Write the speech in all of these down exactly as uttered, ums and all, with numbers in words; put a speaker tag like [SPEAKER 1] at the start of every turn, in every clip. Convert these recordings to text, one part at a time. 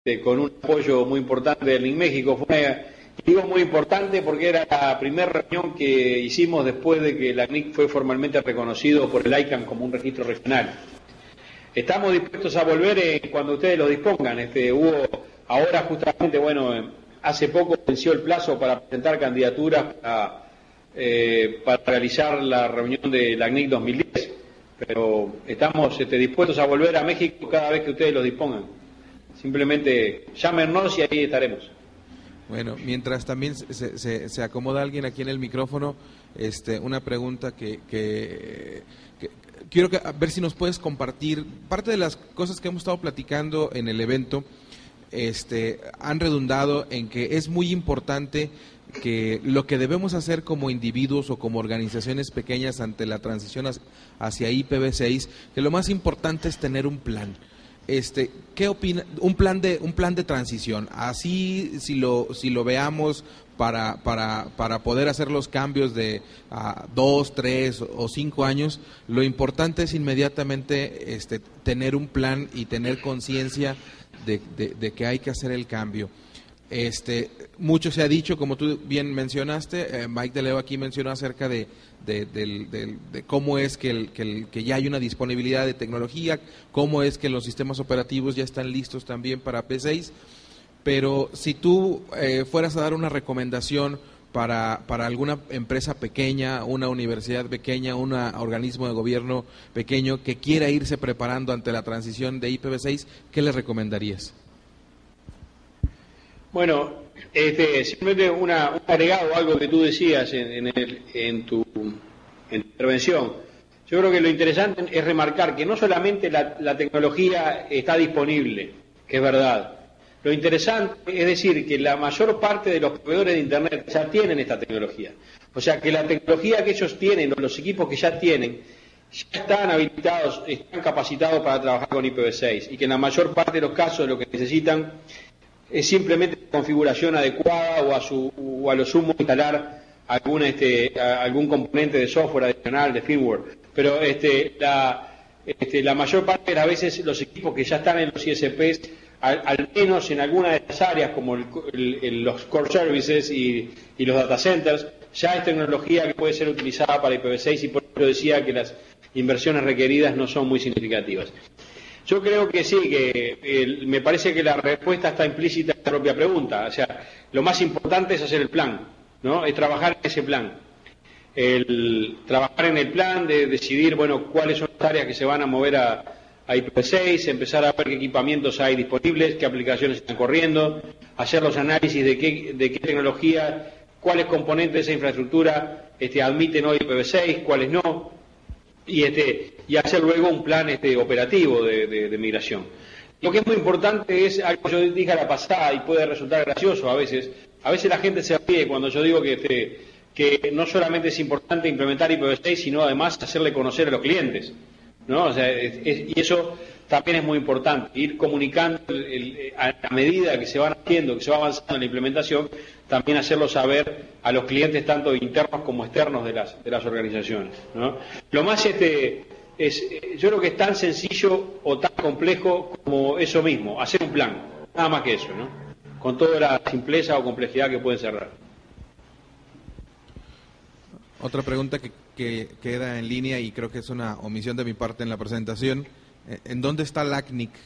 [SPEAKER 1] este, con un apoyo muy importante del N I C México. Fue una, digo muy importante porque era la primera reunión que hicimos después de que la N I C fue formalmente reconocido por el I C A N como un registro regional. Estamos dispuestos a volver eh, cuando ustedes lo dispongan. Este, hubo ahora justamente, bueno, eh, hace poco venció el plazo para presentar candidaturas para, eh, para realizar la reunión de la N I C dos mil diez, pero estamos este, dispuestos a volver a México cada vez que ustedes lo dispongan. Simplemente llámenos y ahí estaremos.
[SPEAKER 2] Bueno, mientras también se, se, se acomoda alguien aquí en el micrófono, este, una pregunta que, que, que quiero que, a ver si nos puedes compartir. Parte de las cosas que hemos estado platicando en el evento este, han redundado en que es muy importante que lo que debemos hacer como individuos o como organizaciones pequeñas ante la transición hacia I P v seis, que lo más importante es tener un plan. Este, ¿qué opina? Un plan de un plan de transición. Así, si lo si lo veamos para para para poder hacer los cambios de uh, dos, tres o cinco años, lo importante es inmediatamente este tener un plan y tener conciencia de, de, de que hay que hacer el cambio. Este, mucho se ha dicho, como tú bien mencionaste, eh, Mike de Leo aquí mencionó acerca de, de, de, de, de cómo es que, el, que, el, que ya hay una disponibilidad de tecnología, cómo es que los sistemas operativos ya están listos también para P seis, pero si tú eh, fueras a dar una recomendación para, para alguna empresa pequeña, una universidad pequeña, un organismo de gobierno pequeño que quiera irse preparando ante la transición de I P v seis, ¿qué le recomendarías?
[SPEAKER 1] Bueno, este, simplemente una, un agregado, algo que tú decías en, en, el, en, tu, en tu intervención. Yo creo que lo interesante es remarcar que no solamente la, la tecnología está disponible, que es verdad. Lo interesante es decir que la mayor parte de los proveedores de Internet ya tienen esta tecnología. O sea que la tecnología que ellos tienen, los equipos que ya tienen, ya están habilitados, están capacitados para trabajar con I P v seis y que en la mayor parte de los casos lo que necesitan es simplemente configuración adecuada o a, su, o a lo sumo instalar algún, este, algún componente de software adicional, de firmware. Pero este, la, este, la mayor parte de las veces los equipos que ya están en los I S Ps, al, al menos en alguna de las áreas como el, el, el, los core services y, y los data centers, ya es tecnología que puede ser utilizada para I P v seis y por eso decía que las inversiones requeridas no son muy significativas. Yo creo que sí, que eh, me parece que la respuesta está implícita en la propia pregunta. O sea, lo más importante es hacer el plan, ¿no? Es trabajar en ese plan. El, trabajar en el plan de decidir, bueno, cuáles son las áreas que se van a mover a, a I P v seis, empezar a ver qué equipamientos hay disponibles, qué aplicaciones están corriendo, hacer los análisis de qué, de qué tecnología, cuáles componentes de esa infraestructura este, admiten hoy I P v seis, cuáles no. Y, este, y hacer luego un plan este, operativo de, de, de migración. Lo que es muy importante es algo que yo dije a la pasada y puede resultar gracioso a veces. A veces la gente se ríe cuando yo digo que, este, que no solamente es importante implementar I P v seis, sino además hacerle conocer a los clientes, ¿no? O sea, es, es, y eso también es muy importante, ir comunicando el, el, a, a medida que se van haciendo, que se va avanzando en la implementación, también hacerlo saber a los clientes tanto internos como externos de las, de las organizaciones, ¿no? Lo más este es, yo creo que es tan sencillo o tan complejo como eso mismo, hacer un plan, nada más que eso, ¿no? Con toda la simpleza o complejidad que puede cerrar.
[SPEAKER 2] Otra pregunta que, que queda en línea y creo que es una omisión de mi parte en la presentación. ¿En dónde está la A C N I C?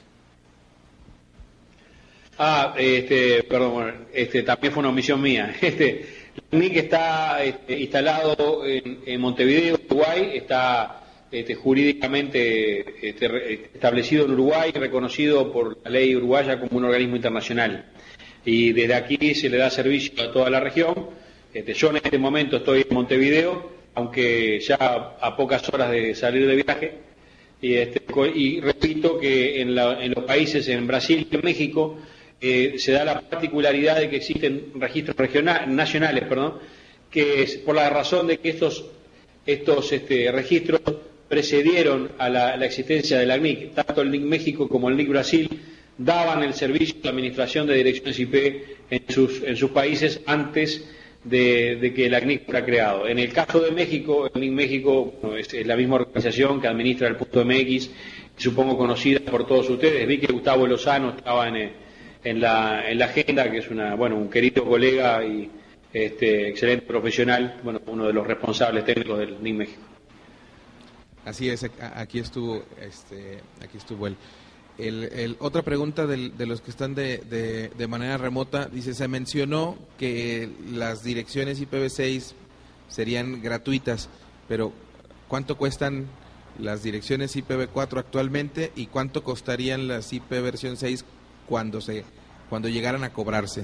[SPEAKER 1] Ah, este, perdón, este, también fue una omisión mía. Este, la A C N I C está este, instalado en, en Montevideo, Uruguay, está este, jurídicamente este, establecido en Uruguay, reconocido por la ley uruguaya como un organismo internacional. Y desde aquí se le da servicio a toda la región. Este, yo en este momento estoy en Montevideo, aunque ya a pocas horas de salir de viaje. Y, este, y repito que en, la, en los países, en Brasil y en México, eh, se da la particularidad de que existen registros regionales, nacionales, perdón, que es por la razón de que estos, estos este, registros precedieron a la, a la existencia de la A C N I C. Tanto el N I C México como el N I C Brasil daban el servicio de administración de direcciones I P en sus, en sus países antes De, de que la A C N I C fuera creado. En el caso de México, el N I C México bueno, es, es la misma organización que administra el punto M X, supongo conocida por todos ustedes. Vi que Gustavo Lozano estaba en, en la, en la agenda, que es una, bueno, un querido colega y este, excelente profesional, bueno, uno de los responsables técnicos del N I C México.
[SPEAKER 2] Así es, aquí estuvo, este, aquí estuvo él. El, el, otra pregunta del, de los que están de, de, de manera remota, dice, se mencionó que las direcciones I P v seis serían gratuitas, pero ¿cuánto cuestan las direcciones I P v cuatro actualmente y cuánto costarían las I P versión seis cuando se cuando llegaran a cobrarse?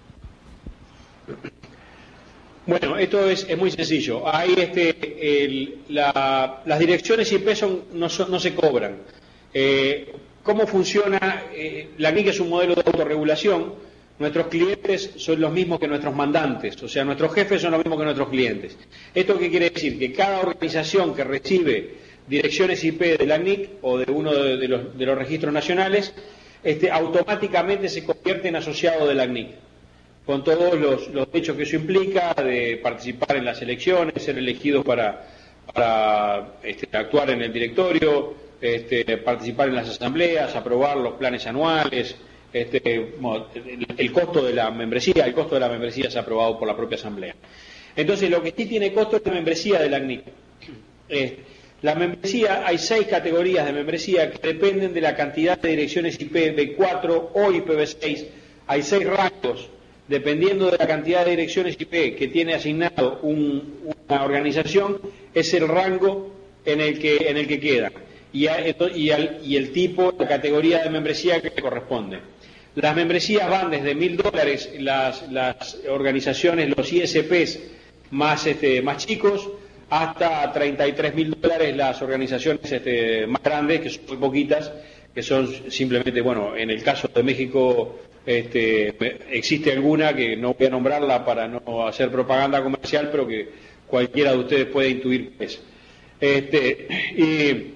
[SPEAKER 1] Bueno, esto es, es muy sencillo. Ahí este, el, la, las direcciones I P son, no, son, no se cobran. Eh, ¿Cómo funciona? Eh, la N I C es un modelo de autorregulación. Nuestros clientes son los mismos que nuestros mandantes, o sea, nuestros jefes son los mismos que nuestros clientes. ¿Esto qué quiere decir? Que cada organización que recibe direcciones I P de la N I C o de uno de, de, los, de los registros nacionales, este, automáticamente se convierte en asociado de la N I C, con todos los, los derechos que eso implica, de participar en las elecciones, ser elegidos para, para este, actuar en el directorio, este, participar en las asambleas, aprobar los planes anuales. Este, bueno, el, el costo de la membresía, el costo de la membresía es aprobado por la propia asamblea. Entonces, lo que sí tiene costo es la membresía de la N I C. Eh, la membresía, hay seis categorías de membresía que dependen de la cantidad de direcciones I P v cuatro o I P v seis. Hay seis rangos, dependiendo de la cantidad de direcciones I P que tiene asignado un, una organización, es el rango en el que, en el que queda. Y, a, y, al, y el tipo, la categoría de membresía que le corresponde. Las membresías van desde mil dólares, las, las organizaciones, los I S Ps más, este, más chicos, hasta treinta y tres mil dólares las organizaciones este, más grandes, que son muy poquitas, que son simplemente, bueno, en el caso de México este, existe alguna, que no voy a nombrarla para no hacer propaganda comercial, pero que cualquiera de ustedes puede intuir qué es. Este, y,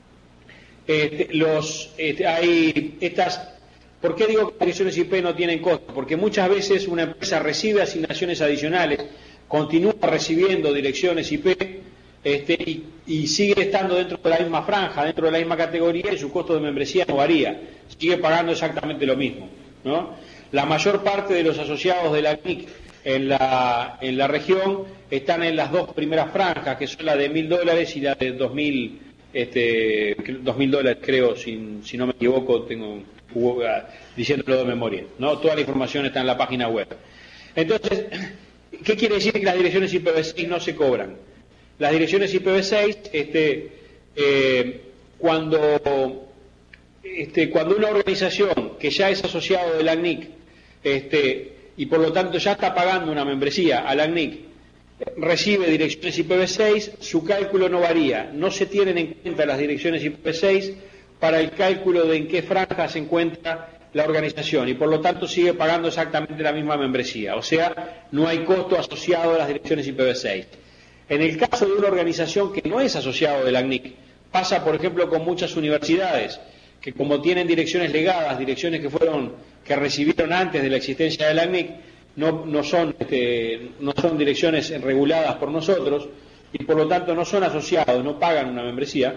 [SPEAKER 1] este, los, este, hay estas... ¿Por qué digo que las direcciones I P no tienen costo? Porque muchas veces una empresa recibe asignaciones adicionales, continúa recibiendo direcciones I P este, y, y sigue estando dentro de la misma franja, dentro de la misma categoría, y su costo de membresía no varía, sigue pagando exactamente lo mismo, ¿no? La mayor parte de los asociados de la N I C en la, en la región están en las dos primeras franjas, que son la de mil dólares y la de dos mil, este, dos mil dólares, creo, si, si no me equivoco, tengo... diciéndolo de memoria, ¿no? Toda la información está en la página web. Entonces, ¿qué quiere decir que las direcciones I P v seis no se cobran? Las direcciones I P v seis, este, eh, cuando, este, cuando una organización que ya es asociado de la N I C, este, y por lo tanto ya está pagando una membresía a la N I C, recibe direcciones I P v seis, su cálculo no varía, no se tienen en cuenta las direcciones I P v seis para el cálculo de en qué franja se encuentra la organización y por lo tanto sigue pagando exactamente la misma membresía, o sea, no hay costo asociado a las direcciones I P v seis. En el caso de una organización que no es asociado de la N I C, pasa por ejemplo con muchas universidades, que como tienen direcciones legadas, direcciones que fueron, que recibieron antes de la existencia de la N I C, no, no, son, este, no son direcciones reguladas por nosotros y por lo tanto no son asociados, no pagan una membresía.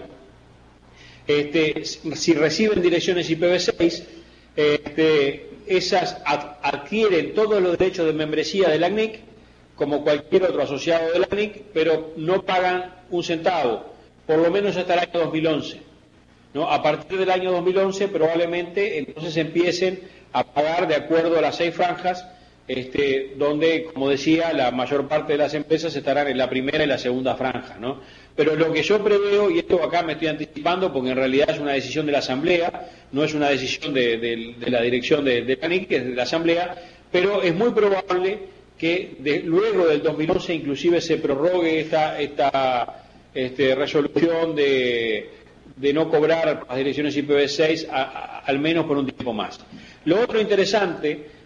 [SPEAKER 1] Este, si reciben direcciones I P v seis, este, esas ad, adquieren todos los derechos de membresía de la N I C, como cualquier otro asociado de la N I C, pero no pagan un centavo, por lo menos hasta el año dos mil once. ¿No? A partir del año dos mil once probablemente entonces empiecen a pagar de acuerdo a las seis franjas, este, donde, como decía, la mayor parte de las empresas estarán en la primera y la segunda franja, ¿no? Pero lo que yo preveo, y esto acá me estoy anticipando porque en realidad es una decisión de la Asamblea, no es una decisión de, de, de la dirección de, de la N I C, que es de la Asamblea, pero es muy probable que de, luego del dos mil once inclusive se prorrogue esta, esta este, resolución de, de no cobrar las direcciones I P v seis a, a, al menos por un tiempo más. Lo otro interesante